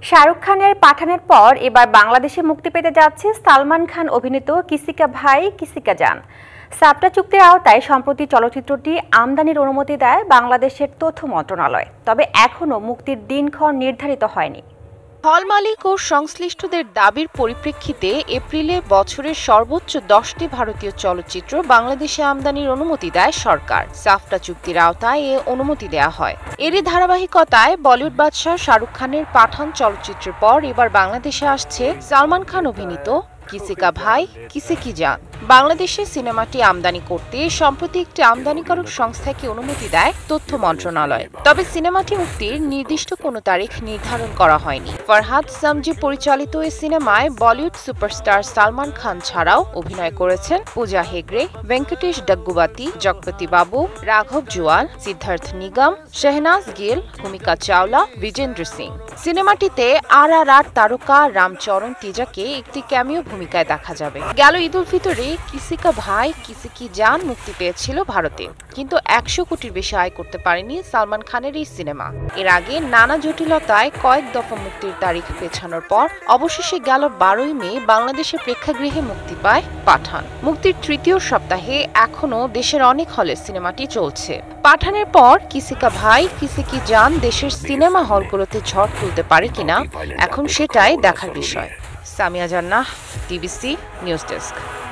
শাহরুখ খানের পাঠানের পর এবার বাংলাদেশে মুক্তি পেতে যাচ্ছে সালমান খান অভিনীত কিসি কা ভাই কিসি কা জান। সাপটা চুক্তির আওতায় সম্প্রতি চলচ্চিত্রটি আমদানির অনুমতি দেয় বাংলাদেশের তথ্য মন্ত্রণালয়, তবে এখনও মুক্তির দিনক্ষণ নির্ধারিত হয়নি। হল মালিক ও সংশ্লিষ্টদের দাবির পরিপ্রেক্ষিতে এপ্রিলে বছরের সর্বোচ্চ 10টি ভারতীয় চলচ্চিত্র বাংলাদেশে আমদানির অনুমতি দেয় সরকার। সাফটা চুক্তির আওতায় এ অনুমতি দেয়া হয়। এরই ধারাবাহিকতায় বলিউড বাদশাহ শাহরুখ খানের পাঠান চলচ্চিত্রের পর এবার বাংলাদেশে আসছে সালমান খান অভিনীত কিসি কা ভাই কিসি কি জান। বাংলাদেশে সিনেমাটি আমদানি করতে সম্প্রতি একটি আমদানিকারক সংস্থাকে অনুমতি দেয় তথ্য মন্ত্রণালয়, তবে সিনেমাটি মুক্তির নির্দিষ্ট কোনো তারিখ নির্ধারণ করা হয়নি। ফরহাদ সামজি পরিচালিত এই সিনেমায় বলিউড সুপারস্টার সালমান খান ছাড়াও অভিনয় করেছেন পূজা হেগড়ে, ভেঙ্কটেশ ডগ্গুবাতি, জগপতি বাবু, রাঘব জুয়াল, সিদ্ধার্থ নিগম, শেহনাজ গিল, ভূমিকা চাওলা, বিজেন্দ্র সিং। সিনেমাটিতে RRR তারকা রামচরণ তেজাকে একটি ক্যামিও ভূমিকায় দেখা যাবে। গেল ঈদ উল ফিতরে কিসি কা ভাই কিসি কি জান মুক্তি পেয়েছিল ভারতে, কিন্তু 100 কোটির বেশি আয় করতে পারেনি সালমান খানের এই সিনেমা। এর আগে নানা জটিলতায় কয়েক দফা মুক্তির তারিখ পেছানোর পর অবশেষে গেল 12ই মে বাংলাদেশের প্রেক্ষাগৃহে মুক্তি পায় পাঠান। মুক্তির তৃতীয় সপ্তাহে এখনও দেশের অনেক হলে সিনেমাটি চলছে। পাঠানের পর কিসি কা ভাই কিসি কি জান দেশের সিনেমা হলগুলোতে ঝড় তুলতে পারে কিনা এখন সেটাই দেখার বিষয়। সামিয়া জান্নাহ, TBC নিউজ ডেস্ক।